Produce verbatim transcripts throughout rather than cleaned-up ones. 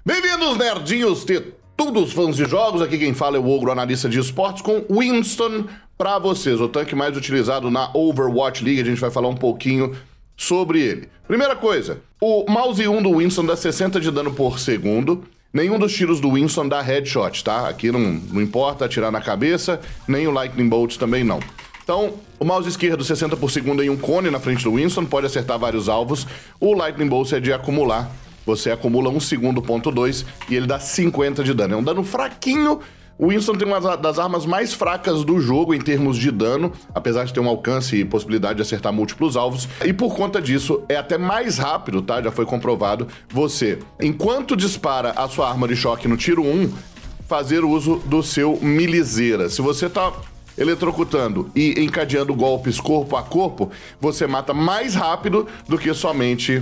Bem-vindos, nerdinhos, tetudos, fãs de jogos. Aqui quem fala é o Ogro, analista de esportes, com Winston pra vocês, o tanque mais utilizado na Overwatch League. A gente vai falar um pouquinho sobre ele. Primeira coisa, o mouse um do Winston dá sessenta de dano por segundo. Nenhum dos tiros do Winston dá headshot, tá? Aqui não, não importa atirar na cabeça, nem o Lightning Bolt também não. Então, o mouse esquerdo, sessenta por segundo em um cone na frente do Winston, pode acertar vários alvos. O Lightning Bolt é de acumular. Você acumula um segundo, ponto dois, e ele dá cinquenta de dano. É um dano fraquinho. O Winston tem uma das armas mais fracas do jogo em termos de dano, apesar de ter um alcance e possibilidade de acertar múltiplos alvos. E por conta disso, é até mais rápido, tá? Já foi comprovado. Você, enquanto dispara a sua arma de choque no tiro um, fazer uso do seu milizeira. Se você tá eletrocutando e encadeando golpes corpo a corpo, você mata mais rápido do que somente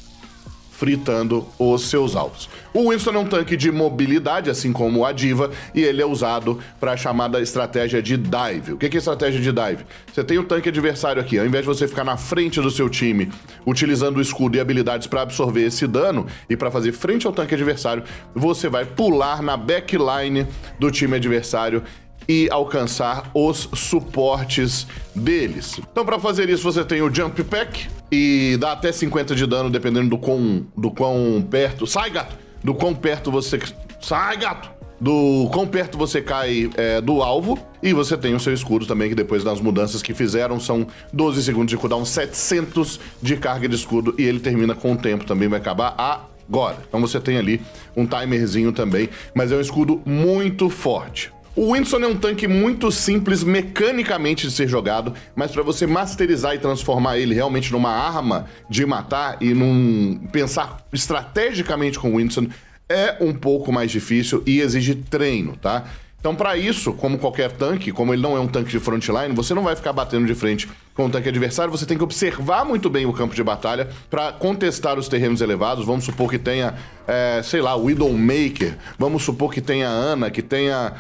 fritando os seus alvos. O Winston é um tanque de mobilidade, assim como a D.Va, e ele é usado para a chamada estratégia de dive. O que é estratégia de dive? Você tem o tanque adversário aqui, ao invés de você ficar na frente do seu time, utilizando o escudo e habilidades para absorver esse dano, e para fazer frente ao tanque adversário, você vai pular na backline do time adversário e alcançar os suportes deles. Então, para fazer isso, você tem o Jump Pack, e dá até cinquenta de dano, dependendo do quão, do quão perto... Sai, gato! Do quão perto você... Sai, gato! Do quão perto você cai é, do alvo. E você tem o seu escudo também, que depois das mudanças que fizeram, são doze segundos de cooldown, setecentos de carga de escudo, e ele termina com o tempo, também vai acabar agora. Então você tem ali um timerzinho também, mas é um escudo muito forte. O Winston é um tanque muito simples mecanicamente de ser jogado, mas para você masterizar e transformar ele realmente numa arma de matar e num pensar estrategicamente com o Winston é um pouco mais difícil e exige treino, tá? Então, para isso, como qualquer tanque, como ele não é um tanque de frontline, você não vai ficar batendo de frente com o tanque adversário, você tem que observar muito bem o campo de batalha para contestar os terrenos elevados. Vamos supor que tenha, é, sei lá, Widowmaker, vamos supor que tenha Ana, que tenha,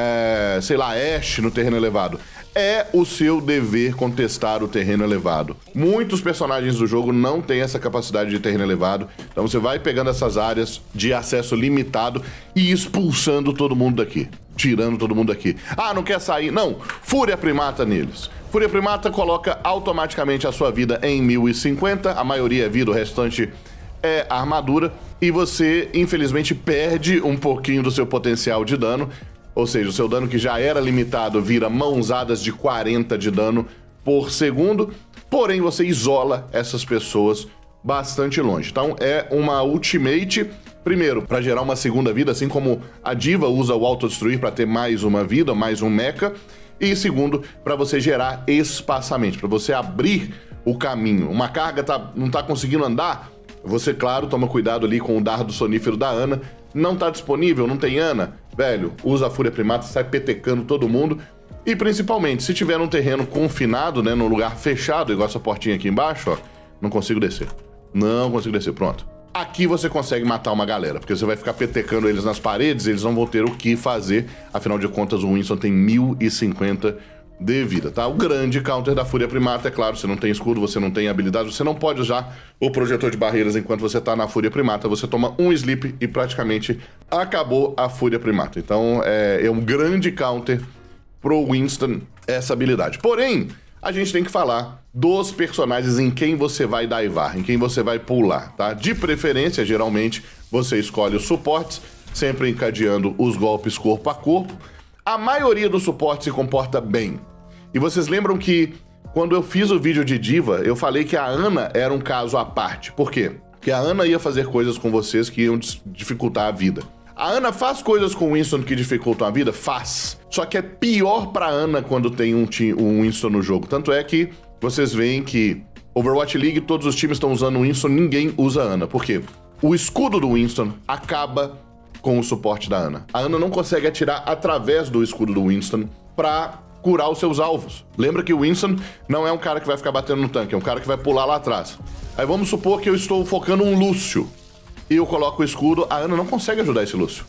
é, sei lá, Ashe no terreno elevado. É o seu dever contestar o terreno elevado. Muitos personagens do jogo não têm essa capacidade de terreno elevado, então você vai pegando essas áreas de acesso limitado e expulsando todo mundo daqui. Tirando todo mundo daqui. Ah, não quer sair? Não. Fúria Primata neles. Fúria Primata coloca automaticamente a sua vida em mil e cinquenta. A maioria é vida, o restante é armadura. E você, infelizmente, perde um pouquinho do seu potencial de dano. Ou seja, o seu dano que já era limitado vira mãozadas de quarenta de dano por segundo. Porém, você isola essas pessoas bastante longe. Então, é uma ultimate... Primeiro, para gerar uma segunda vida, assim como a D.Va usa o autodestruir para ter mais uma vida, mais um mecha. E segundo, para você gerar espaçamento, para você abrir o caminho. Uma carga tá, não tá conseguindo andar, você, claro, toma cuidado ali com o dardo sonífero da Ana. Não tá disponível, não tem Ana? Velho, usa a Fúria Primata, sai petecando todo mundo. E principalmente, se tiver num terreno confinado, né, num lugar fechado, igual essa portinha aqui embaixo, ó, não consigo descer. Não consigo descer, pronto. Aqui você consegue matar uma galera, porque você vai ficar petecando eles nas paredes, eles não vão ter o que fazer. Afinal de contas, o Winston tem mil e cinquenta de vida, tá? O grande counter da Fúria Primata, é claro, você não tem escudo, você não tem habilidade, você não pode usar o projetor de barreiras enquanto você tá na Fúria Primata, você toma um sleep e praticamente acabou a Fúria Primata. Então, é, é um grande counter pro Winston essa habilidade. Porém, a gente tem que falar dos personagens em quem você vai divar, em quem você vai pular, tá? De preferência, geralmente, você escolhe os suportes, sempre encadeando os golpes corpo a corpo. A maioria dos suportes se comporta bem. E vocês lembram que, quando eu fiz o vídeo de D.Va, eu falei que a Ana era um caso à parte. Por quê? Porque a Ana ia fazer coisas com vocês que iam dificultar a vida. A Ana faz coisas com o Winston que dificultam a vida? Faz. Só que é pior pra Ana quando tem um, um Winston no jogo. Tanto é que vocês veem que Overwatch League, todos os times estão usando o Winston, ninguém usa a Ana. Por quê? O escudo do Winston acaba com o suporte da Ana. A Ana não consegue atirar através do escudo do Winston pra curar os seus alvos. Lembra que o Winston não é um cara que vai ficar batendo no tanque, é um cara que vai pular lá atrás. Aí vamos supor que eu estou focando um Lúcio e eu coloco o escudo, a Ana não consegue ajudar esse Lúcio.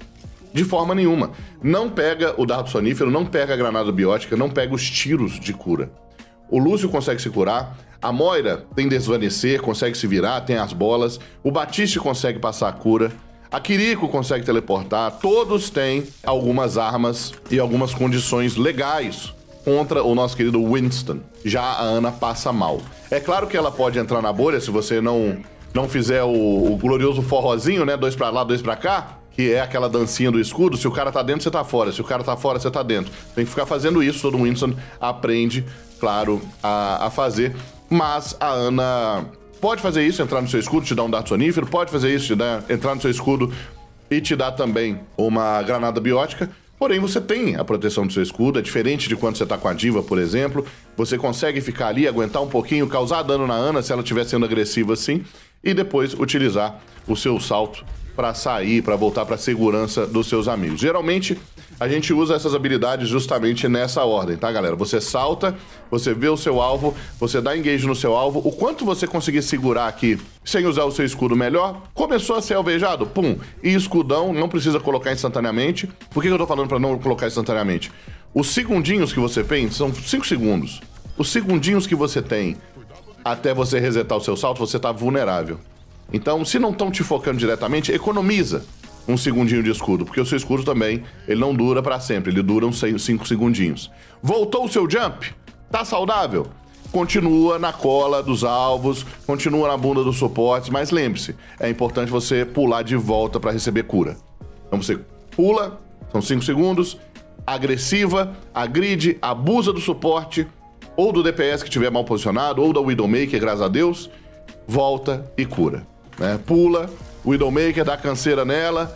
De forma nenhuma. Não pega o dardo sonífero, não pega a granada biótica, não pega os tiros de cura. O Lúcio consegue se curar, a Moira tem desvanecer, consegue se virar, tem as bolas, o Batiste consegue passar a cura, A Kiriko consegue teleportar, todos têm algumas armas e algumas condições legais contra o nosso querido Winston. Já a Ana passa mal. É claro que ela pode entrar na bolha se você não, não fizer o, o glorioso forrozinho, né? Dois pra lá, dois pra cá, que é aquela dancinha do escudo. Se o cara tá dentro, você tá fora. Se o cara tá fora, você tá dentro. Tem que ficar fazendo isso, todo Winston aprende, claro, a, a fazer. Mas a Ana pode fazer isso, entrar no seu escudo, te dar um dardo sonífero, pode fazer isso, te dar, entrar no seu escudo e te dar também uma granada biótica. Porém, você tem a proteção do seu escudo, é diferente de quando você tá com a diva, por exemplo. Você consegue ficar ali, aguentar um pouquinho, causar dano na Ana se ela estiver sendo agressiva assim, e depois utilizar o seu salto para sair, para voltar para a segurança dos seus amigos. Geralmente, a gente usa essas habilidades justamente nessa ordem, tá, galera? Você salta, você vê o seu alvo, você dá engage no seu alvo, o quanto você conseguir segurar aqui sem usar o seu escudo melhor, começou a ser alvejado, pum, e escudão, não precisa colocar instantaneamente. Por que eu tô falando para não colocar instantaneamente? Os segundinhos que você tem, são cinco segundos. Os segundinhos que você tem até você resetar o seu salto, você tá vulnerável. Então, se não estão te focando diretamente, economiza um segundinho de escudo, porque o seu escudo também, ele não dura pra sempre, ele dura uns cinco segundinhos. Voltou o seu jump? Tá saudável? Continua na cola dos alvos, continua na bunda dos suportes, mas lembre-se, é importante você pular de volta pra receber cura. Então você pula, são cinco segundos, agressiva, agride, abusa do suporte, ou do D P S que estiver mal posicionado, ou da Widowmaker, graças a Deus, volta e cura. Né? Pula, Widowmaker, dá canseira nela,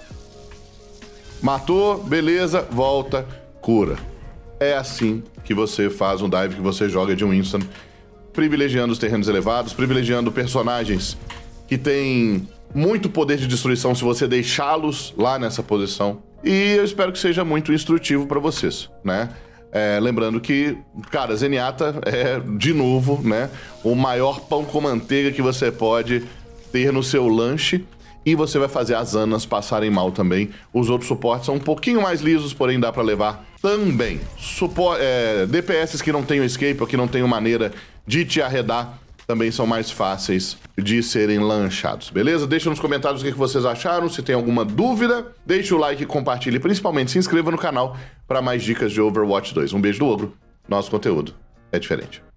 matou, beleza, volta, cura. É assim que você faz um dive, que você joga de Winston, privilegiando os terrenos elevados, privilegiando personagens que têm muito poder de destruição se você deixá-los lá nessa posição. E eu espero que seja muito instrutivo para vocês, né? É, lembrando que, cara, Zenyatta é, de novo, né, o maior pão com manteiga que você pode ter no seu lanche, e você vai fazer as Anas passarem mal também. Os outros suportes são um pouquinho mais lisos, porém dá pra levar também. Supor, é, D P S que não tem o escape ou que não tem maneira de te arredar também são mais fáceis de serem lanchados, beleza? Deixa nos comentários o que vocês acharam, se tem alguma dúvida, deixa o like, compartilhe e principalmente se inscreva no canal para mais dicas de Overwatch dois. Um beijo do Ogro, nosso conteúdo é diferente.